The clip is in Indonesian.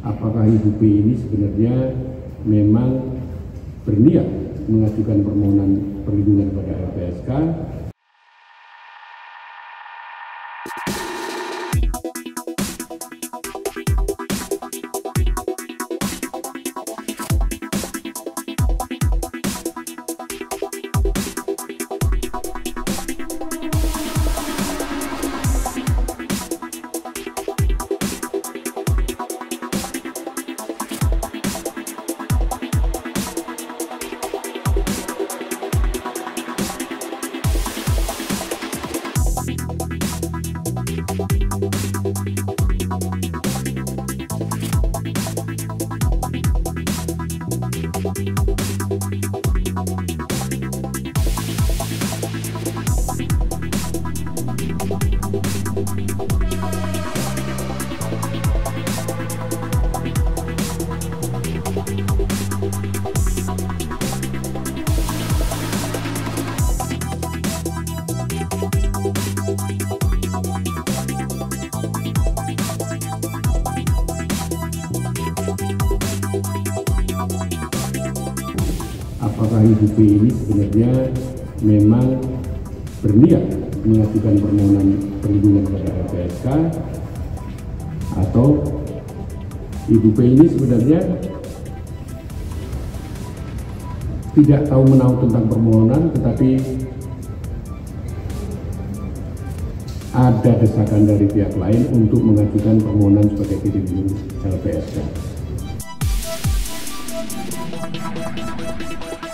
apakah Ibu P ini sebenarnya memang berniat mengajukan permohonan perlindungan pada LPSK. Apakah Ibu P ini sebenarnya memang berniat mengajukan permohonan perlindungan pada LPSK, atau Ibu P ini sebenarnya tidak tahu menahu tentang permohonan, tetapi ada desakan dari pihak lain untuk mengajukan permohonan sebagai pelindung LPSK.